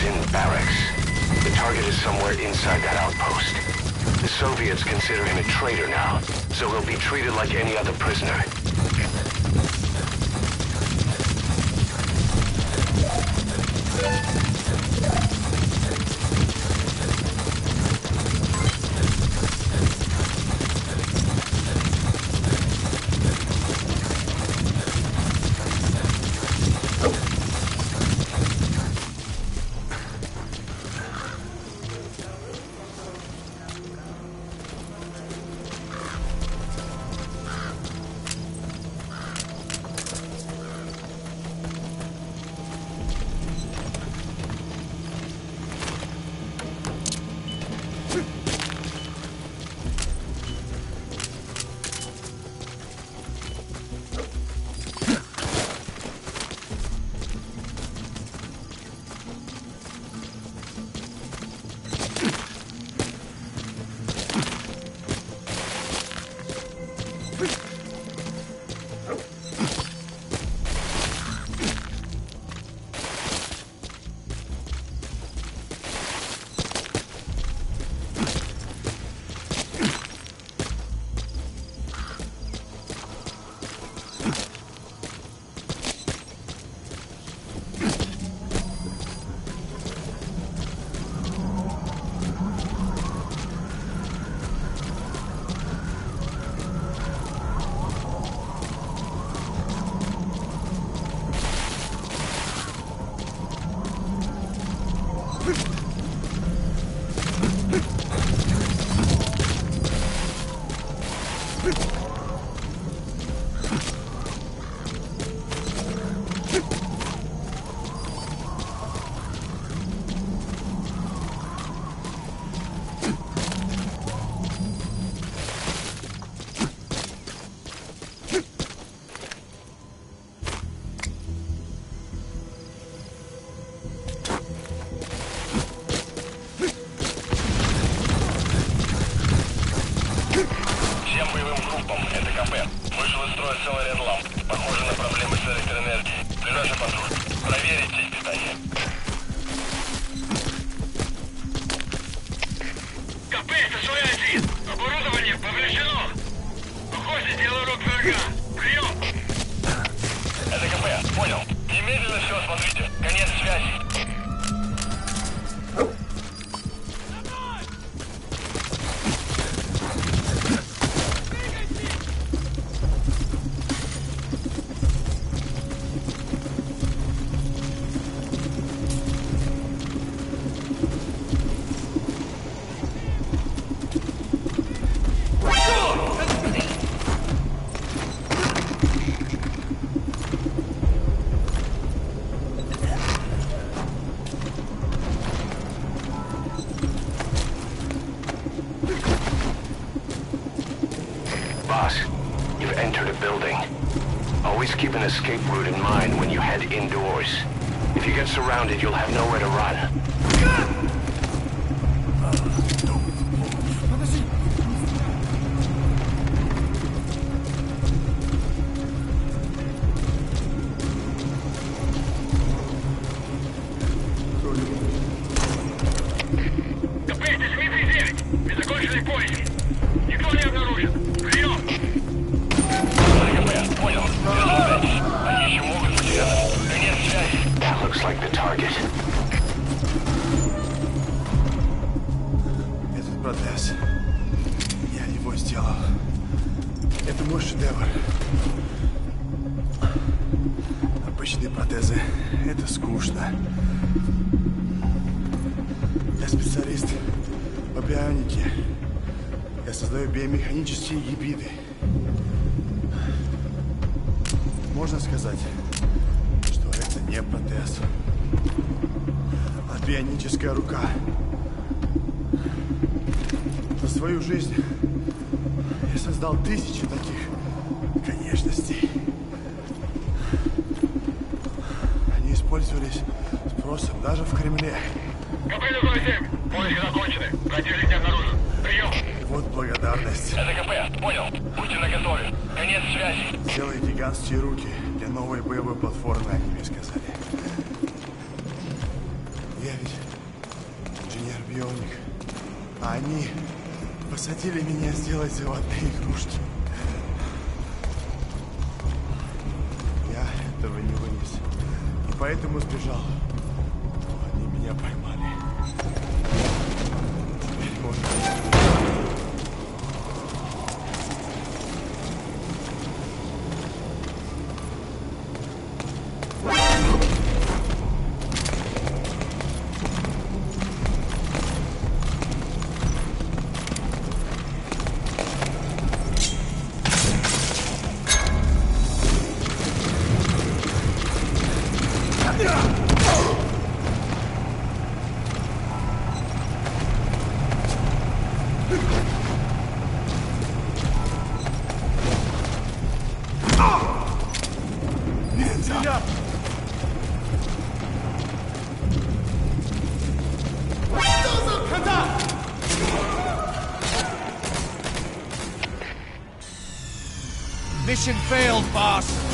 in barracks. The target is somewhere inside that outpost. The Soviets consider him a traitor now, so he'll be treated like any other prisoner. Always keep an escape route in mind when you head indoors. If you get surrounded, you'll have nowhere to run. Обычные протезы — это скучно. Я специалист по бионике. Я создаю биомеханические гибриды. Можно сказать, что это не протез, а бионическая рука. За свою жизнь я создал тысячи таких конечностей. Они использовались спросом даже в Кремле. КП-07, поиски закончены. Противник не обнаружен. Прием. Вот благодарность. Это КП, понял. Будьте наготове. Конец связи. Делай гигантские руки для новой боевой платформы, они мне сказали. Я ведь инженер-бионик. А они посадили меня сделать заводные игрушки. Я этого не вынес. И поэтому сбежал. Они меня поймали. Теперь можно... Mission failed, boss.